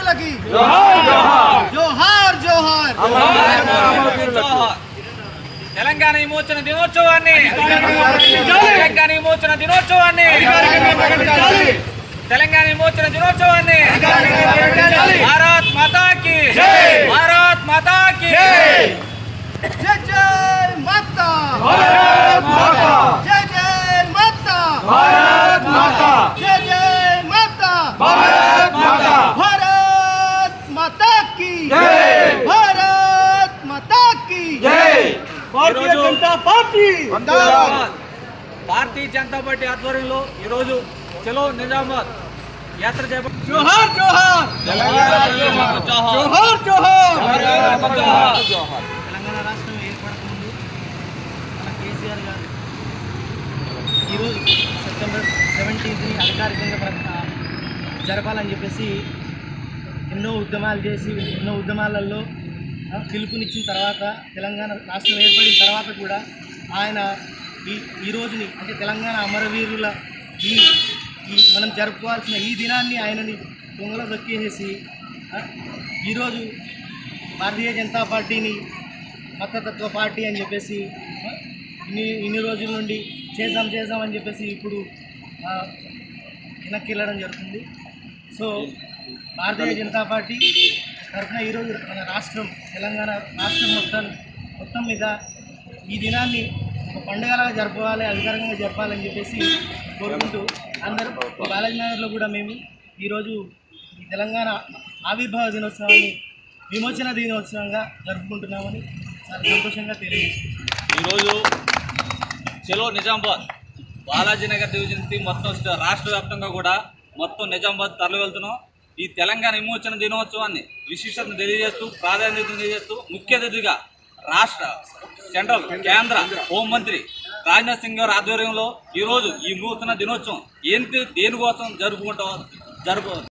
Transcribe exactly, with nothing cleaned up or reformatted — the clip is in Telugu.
అమరవీరులకి జోహార్ జోహార్ జోహార్ తెలంగాణ విమోచన దినోత్సవాన్ని తెలంగాణ విమోచన దినోత్సవాన్ని తెలంగాణ విమోచన దినోత్సవాన్ని భారత్ మాతాకి భారత్ మాతాకి జై జై మాతా భారత్ మాతా జై జై మాతా భారత్ మాతా జై జై మాతా భారత్ మాతా భారత్ మాతా की జై భారత్ మాతా की జై భారతీయ జనతా పార్టీ జిందాబాద్ భారతీయ జనతా పార్టీ ఆధ్వర్యంలో ఈ రోజు చలో నిజామాబాద్ యాత్ర చేపట్టారు. జోహార్ జోహార్ జోహార్ జోహార్ జోహార్ జోహార్. తెలంగాణ రాష్ట్రం ఏర్పడకముందు మన కేసీఆర్ గారు ఈరోజు సెప్టెంబర్ సెవెంటీన్త్ని అధికారికంగా ప్ర- జరపాలని చెప్పేసి ఎన్నో ఉద్యమాలు చేసి ఎన్నో ఉద్యమాలలో ఆ, పిలుపునిచ్చిన తర్వాత తెలంగాణ రాష్ట్రం ఏర్పడిన తర్వాత కూడా ఆయన ఈ ఈ రోజుని అంటే తెలంగాణ అమరవీరుల ఈ ఈ మనం జరుపుకోవాల్సిన ఈ దినాన్ని ఆయనని దొంగలో దొక్కేసేసి ఆ, ఈరోజు భారతీయ జనతా పార్టీని మతతత్వ పార్టీ అని చెప్పేసి ఆ, ఇన్ని ఇన్ని రోజుల నుండి చేద్దాం చేద్దాం అని చెప్పేసి ఇప్పుడు ఆ, వెనక్కి వెళ్ళడం జరుగుతుంది. సో భారతీయ జనతా పార్టీ తరఫున ఈరోజు మన రాష్ట్రం తెలంగాణ రాష్ట్రం మొత్తం మొత్తం మీద ఈ దినాన్ని ఒక పండుగలాగా జరపాలి, అధికారికంగా జరపాలని చెప్పేసి కోరుకుంటూ అందరూ బాలకనగర్లో కూడా మేము ఈరోజు ఈ తెలంగాణ ఆవిర్భావ దినోత్సవాన్ని విమోచన దినోత్సవంగా జరుపుకుంటున్నామని చాలా సంతోషంగా తెలియజేస్తున్నాం. ఈరోజు చలో నిజామాబాద్ బాలాజీనగర్ డివిజన్ మొత్తం రాష్ట్ర వ్యాప్తంగా కూడా మొత్తం నిజామాబాద్ తరలి వెళ్తున్నాం. ఈ తెలంగాణ విమోచన దినోత్సవాన్ని విశిష్టతను తెలియజేస్తూ ప్రాధాన్యతను తెలియజేస్తూ ముఖ్య అతిథిగా రాష్ట్ర సెంట్రల్ కేంద్ర హోంమంత్రి రాజ్నాథ్ సింగ్ గారి ఆధ్వర్యంలో ఈరోజు ఈ నూతన దినోత్సవం ఏంటి దేనికోసం జరుపుకుంటాం జరుపు